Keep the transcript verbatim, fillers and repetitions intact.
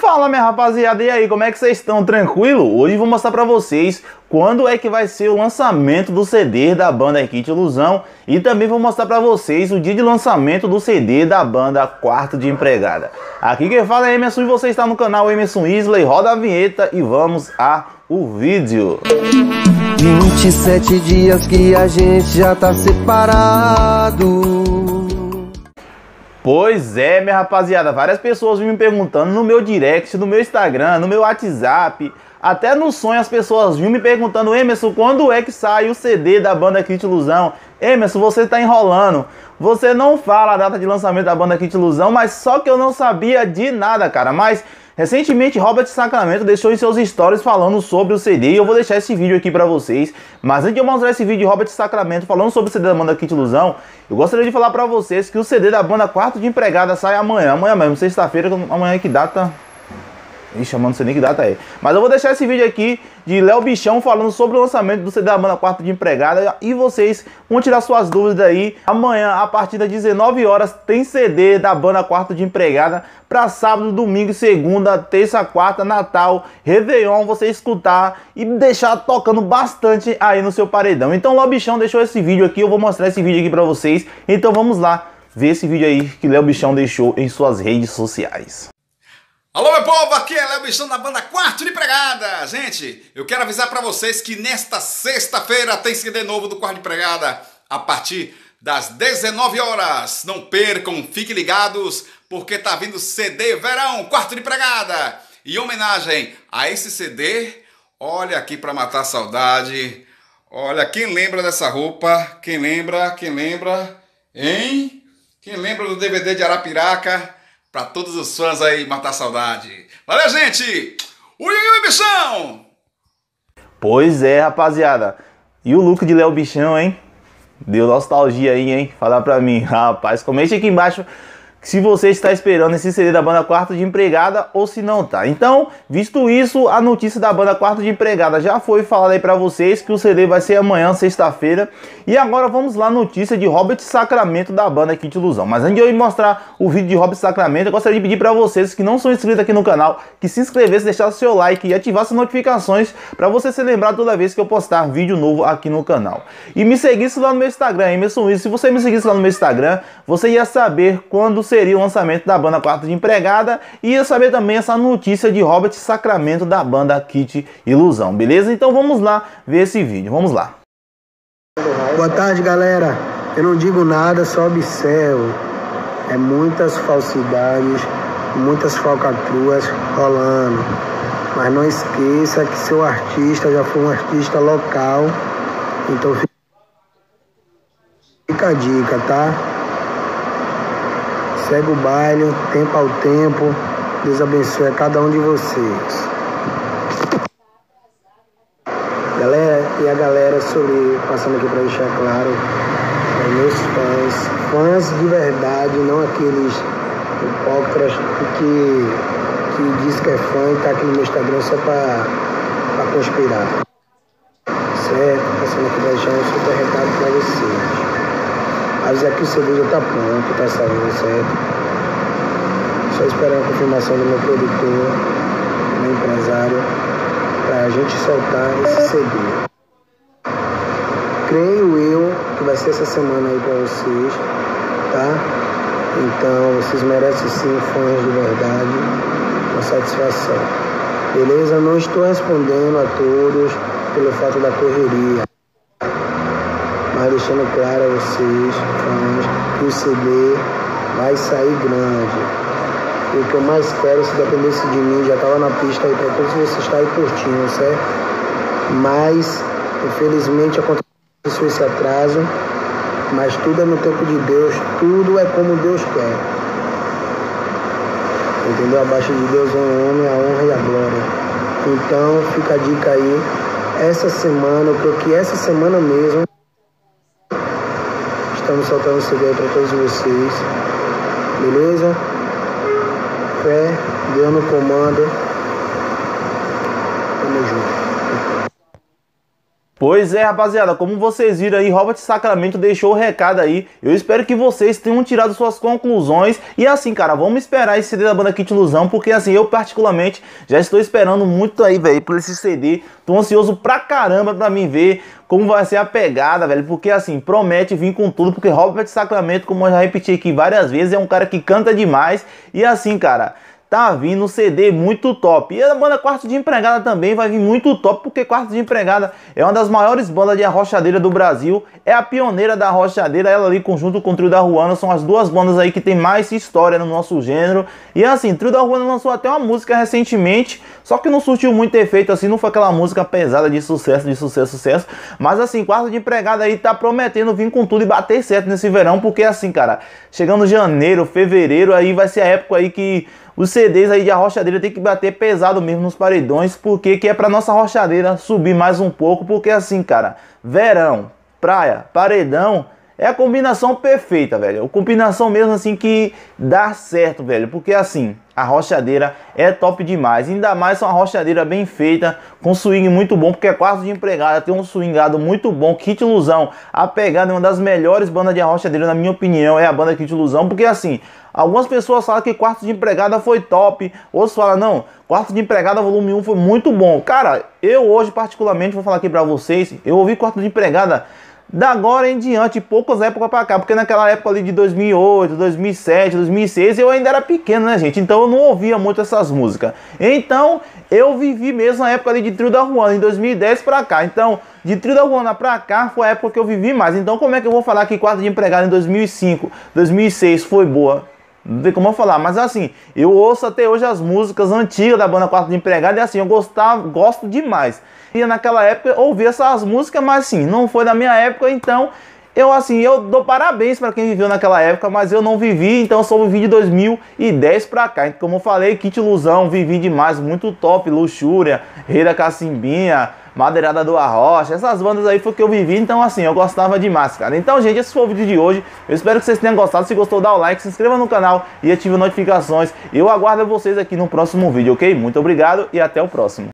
Fala, minha rapaziada, e aí, como é que vocês estão? Tranquilo? Hoje vou mostrar pra vocês quando é que vai ser o lançamento do C D da banda Kit Ilusão e também vou mostrar pra vocês o dia de lançamento do C D da banda Quarto de Empregada. Aqui quem fala é Emerson e você está no canal Emerson Isley. Roda a vinheta e vamos ao vídeo. vinte e sete dias que a gente já tá separado. Pois é, minha rapaziada, várias pessoas vêm me perguntando no meu direct, no meu Instagram, no meu WhatsApp, até no sonho as pessoas vinham me perguntando: Emerson, quando é que sai o C D da banda Kit Ilusão? Emerson, você tá enrolando, você não fala a data de lançamento da banda Kit Ilusão, mas só que eu não sabia de nada, cara. Mas recentemente Robert Sacramento deixou em seus stories falando sobre o C D e eu vou deixar esse vídeo aqui pra vocês. Mas antes de eu mostrar esse vídeo de Robert Sacramento falando sobre o C D da banda Kit Ilusão, eu gostaria de falar pra vocês que o C D da banda Quarto de Empregada sai amanhã, amanhã mesmo, sexta-feira, amanhã que data... Ixi, eu não sei nem que data é. Mas eu vou deixar esse vídeo aqui de Léo Bichão falando sobre o lançamento do C D da banda Quarto de Empregada. E vocês vão tirar suas dúvidas aí. Amanhã, a partir das dezenove horas, tem C D da banda Quarto de Empregada para sábado, domingo, segunda, terça, quarta, Natal, Réveillon, você escutar e deixar tocando bastante aí no seu paredão. Então Léo Bichão deixou esse vídeo aqui, eu vou mostrar esse vídeo aqui para vocês. Então vamos lá ver esse vídeo aí que Léo Bichão deixou em suas redes sociais. Alô, meu povo, aqui é Léo Bichão da banda Quarto de Empregada. Gente, eu quero avisar pra vocês que nesta sexta-feira tem C D novo do Quarto de Empregada a partir das dezenove horas. Não percam, fiquem ligados, porque tá vindo C D Verão Quarto de Empregada. Em homenagem a esse C D, olha aqui pra matar a saudade. Olha, quem lembra dessa roupa? Quem lembra? Quem lembra? Hein? Quem lembra do D V D de Arapiraca? Pra todos os fãs aí matar a saudade. Valeu, gente! Ui, ui, bichão! Pois é, rapaziada. E o look de Léo Bichão, hein? Deu nostalgia aí, hein? Fala pra mim. Rapaz, comente aqui embaixo se você está esperando esse C D da banda Quarto de Empregada ou se não tá. Então, visto isso, a notícia da banda Quarto de Empregada já foi falada aí pra vocês que o C D vai ser amanhã, sexta-feira. E agora vamos lá, notícia de Robert Sacramento da banda Kit Ilusão. Mas antes de eu mostrar o vídeo de Robert Sacramento, eu gostaria de pedir pra vocês que não são inscritos aqui no canal, que se inscrevessem, deixassem seu like e ativassem as notificações pra você ser lembrado toda vez que eu postar vídeo novo aqui no canal. E me seguisse lá no meu Instagram, Emerson Isley. Se você me seguisse lá no meu Instagram, você ia saber quando seria o lançamento da banda Quarto de Empregada e ia saber também essa notícia de Robert Sacramento da banda Kit Ilusão, beleza? Então vamos lá ver esse vídeo, vamos lá. Boa tarde, galera. Eu não digo nada, só observo. É muitas falsidades, muitas falcatruas rolando. Mas não esqueça que seu artista já foi um artista local. Então fica a dica, tá? Segue o baile, tempo ao tempo. Deus abençoe a cada um de vocês. Galera, e a galera sobre, passando aqui para deixar claro, é, meus fãs, fãs de verdade, não aqueles hipócritas que, que diz que é fã e tá aqui no meu Instagram só para conspirar. Certo? Passando aqui para deixar um super recado para vocês. Avisar que o C D já tá pronto, tá saindo, certo? Só esperar a confirmação do meu produtor, meu empresário, pra gente soltar esse C D. Creio eu que vai ser essa semana aí pra vocês, tá? Então, vocês merecem sim, fãs de verdade, uma satisfação. Beleza? Não estou respondendo a todos pelo fato da correria, mas deixando claro a vocês, fãs, que o C D vai sair grande. E o que eu mais quero, se dependesse de mim, já estava na pista aí para todos vocês estarem curtindo, certo? Mas, infelizmente, aconteceu esse atraso, mas tudo é no tempo de Deus, tudo é como Deus quer. Entendeu? Abaixo de Deus é um homem, a honra e a glória. Então, fica a dica aí, essa semana, eu creio que essa semana mesmo, estamos soltando o C D para todos vocês, beleza? Fé, Deus no comando. Tamo junto. Pois é, rapaziada, como vocês viram aí, Robert Sacramento deixou o recado aí. Eu espero que vocês tenham tirado suas conclusões. E assim, cara, vamos esperar esse C D da banda Kit Ilusão, porque assim, eu particularmente já estou esperando muito aí, velho, por esse C D. Tô ansioso pra caramba pra mim ver como vai ser a pegada, velho, porque assim, promete vir com tudo, porque Robert Sacramento, como eu já repeti aqui várias vezes, é um cara que canta demais. E assim, cara, tá vindo um C D muito top. E a banda Quarto de Empregada também vai vir muito top, porque Quarto de Empregada é uma das maiores bandas de arrochadeira do Brasil. É a pioneira da arrochadeira, ela ali conjunto com o Trio da Ruana, são as duas bandas aí que tem mais história no nosso gênero. E assim, Trio da Ruana lançou até uma música recentemente, só que não surtiu muito efeito assim, não foi aquela música pesada de sucesso, de sucesso, sucesso. Mas assim, Quarto de Empregada aí tá prometendo vir com tudo e bater certo nesse verão, porque assim, cara, chegando janeiro, fevereiro, aí vai ser a época aí que os C Ds aí de arrochadeira tem que bater pesado mesmo nos paredões, porque que é pra nossa arrochadeira subir mais um pouco, porque assim, cara, verão, praia, paredão, é a combinação perfeita, velho. A combinação mesmo assim que dá certo, velho, porque assim, a arrochadeira é top demais, ainda mais uma arrochadeira bem feita, com swing muito bom, porque é Quarto de Empregada, tem um swingado muito bom, Kit Ilusão, a pegada é uma das melhores bandas de arrochadeira, na minha opinião, é a banda Kit Ilusão, porque assim, algumas pessoas falam que Quarto de Empregada foi top, outros falam, não, Quarto de Empregada volume um foi muito bom. Cara, eu hoje particularmente vou falar aqui pra vocês, eu ouvi Quarto de Empregada da agora em diante, poucas épocas pra cá, porque naquela época ali de dois mil e oito, dois mil e sete, dois mil e seis, eu ainda era pequeno, né, gente? Então eu não ouvia muito essas músicas. Então eu vivi mesmo a época ali de Trio da Ruana, em dois mil e dez pra cá. Então, de Trio da Ruana pra cá foi a época que eu vivi mais. Então como é que eu vou falar que Quarto de Empregada em dois mil e cinco, dois mil e seis foi boa? Não tem como eu falar, mas assim, eu ouço até hoje as músicas antigas da banda Quarto de Empregada e assim, eu gostava, gosto demais. E naquela época eu ouvi essas músicas, mas assim, não foi da minha época, então eu assim, eu dou parabéns para quem viveu naquela época, mas eu não vivi, então eu só vivi de dois mil e dez pra cá. Então, como eu falei, Kit Ilusão, vivi demais, muito top, Luxúria, Rei da Cacimbinha, Madeirada do Arrocha, essas bandas aí foi que eu vivi, então assim, eu gostava demais, cara. Então, gente, esse foi o vídeo de hoje, eu espero que vocês tenham gostado. Se gostou, dá o like, se inscreva no canal e ative as notificações. Eu aguardo vocês aqui no próximo vídeo, ok? Muito obrigado e até o próximo.